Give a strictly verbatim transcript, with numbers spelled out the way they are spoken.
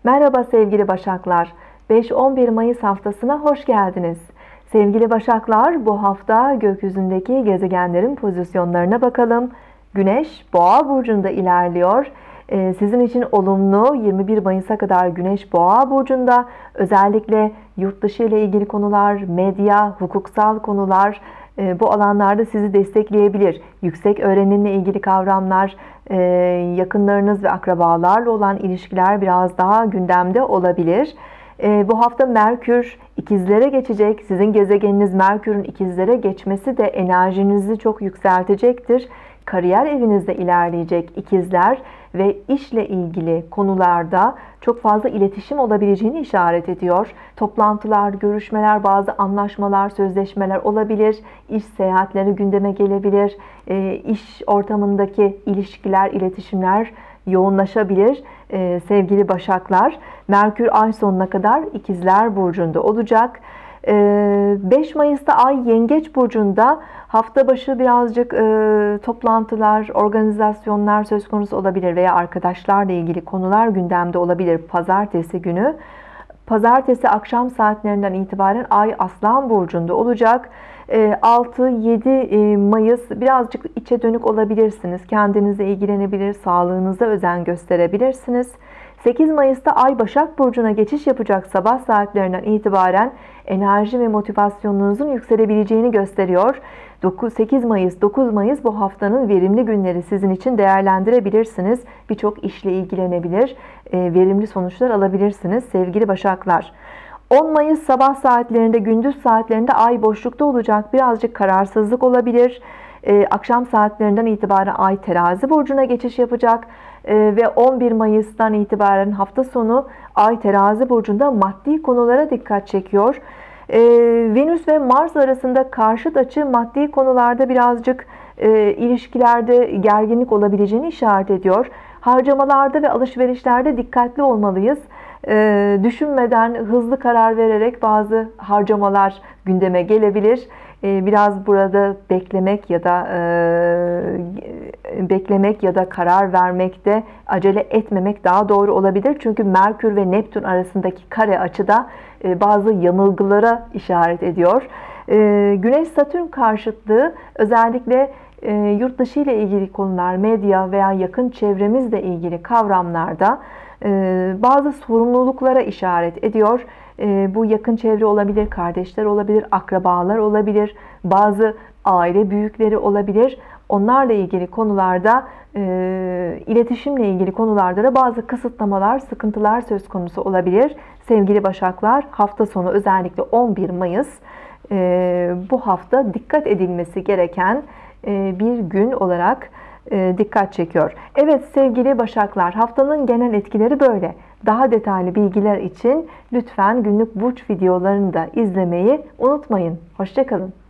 Merhaba sevgili Başaklar. beş on bir Mayıs haftasına hoş geldiniz. Sevgili Başaklar, bu hafta gökyüzündeki gezegenlerin pozisyonlarına bakalım. Güneş Boğa burcunda ilerliyor. Ee, sizin için olumlu yirmi bir Mayıs'a kadar Güneş Boğa burcunda. Özellikle yurt dışı ile ilgili konular, medya, hukuksal konular e, bu alanlarda sizi destekleyebilir. Yüksek öğrenimle ilgili kavramlar, e, yakınlarınız ve akrabalarla olan ilişkiler biraz daha gündemde olabilir. E, bu hafta Merkür ikizlere geçecek. Sizin gezegeniniz Merkür'ün ikizlere geçmesi de enerjinizi çok yükseltecektir. Kariyer evinizde ilerleyecek ikizler ve işle ilgili konularda çok fazla iletişim olabileceğini işaret ediyor. Toplantılar, görüşmeler, bazı anlaşmalar, sözleşmeler olabilir. İş seyahatleri gündeme gelebilir. E, iş ortamındaki ilişkiler, iletişimler yoğunlaşabilir. Ee, sevgili Başaklar, Merkür ay sonuna kadar İkizler Burcu'nda olacak. Ee, beş Mayıs'ta ay Yengeç Burcu'nda. Hafta başı birazcık e, toplantılar, organizasyonlar söz konusu olabilir veya arkadaşlarla ilgili konular gündemde olabilir. Pazartesi günü. Pazartesi akşam saatlerinden itibaren ay Aslan Burcu'nda olacak. altı yedi Mayıs birazcık içe dönük olabilirsiniz. Kendinize ilgilenebilir, sağlığınıza özen gösterebilirsiniz. sekiz Mayıs'ta ay Başak Burcu'na geçiş yapacak, sabah saatlerinden itibaren enerji ve motivasyonunuzun yükselebileceğini gösteriyor. sekiz Mayıs, dokuz Mayıs bu haftanın verimli günleri, sizin için değerlendirebilirsiniz. Birçok işle ilgilenebilir, verimli sonuçlar alabilirsiniz sevgili Başaklar. on Mayıs sabah saatlerinde, gündüz saatlerinde ay boşlukta olacak. Birazcık kararsızlık olabilir. Ee, akşam saatlerinden itibaren ay Terazi burcuna geçiş yapacak. Ee, ve on bir Mayıs'tan itibaren hafta sonu ay Terazi burcunda maddi konulara dikkat çekiyor. Ee, Venüs ve Mars arasında karşıt açı maddi konularda birazcık e, ilişkilerde gerginlik olabileceğini işaret ediyor. Harcamalarda ve alışverişlerde dikkatli olmalıyız. Ee, düşünmeden, hızlı karar vererek bazı harcamalar gündeme gelebilir. Ee, biraz burada beklemek ya da e, beklemek ya da karar vermekte acele etmemek daha doğru olabilir. Çünkü Merkür ve Neptün arasındaki kare açıda e, bazı yanılgılara işaret ediyor. E, Güneş-Satürn karşıtlığı özellikle e, yurt dışı ile ilgili konular, medya veya yakın çevremizle ilgili kavramlarda bazı sorumluluklara işaret ediyor. Bu yakın çevre olabilir, kardeşler olabilir, akrabalar olabilir, bazı aile büyükleri olabilir. Onlarla ilgili konularda, iletişimle ilgili konularda da bazı kısıtlamalar, sıkıntılar söz konusu olabilir. Sevgili Başaklar, hafta sonu özellikle on bir Mayıs bu hafta dikkat edilmesi gereken bir gün olarak dikkat çekiyor. Evet sevgili Başaklar, haftanın genel etkileri böyle. Daha detaylı bilgiler için lütfen günlük burç videolarını da izlemeyi unutmayın. Hoşça kalın.